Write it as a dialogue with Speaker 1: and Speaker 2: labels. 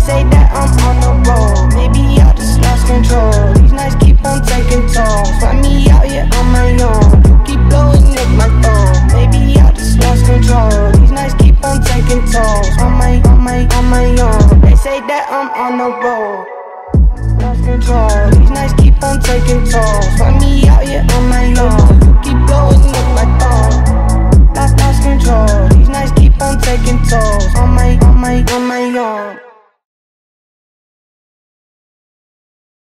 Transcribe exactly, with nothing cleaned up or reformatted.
Speaker 1: say that I'm on the road, maybe I just lost control. These nights keep on taking tolls, find me out here on my own. You keep blowing up my phone, maybe I just lost control. These nights keep on taking tolls, on my, on my, on my own. They say that I'm on the road, lost control. These nights keep on taking tolls, find me out here on my own. You keep blowing up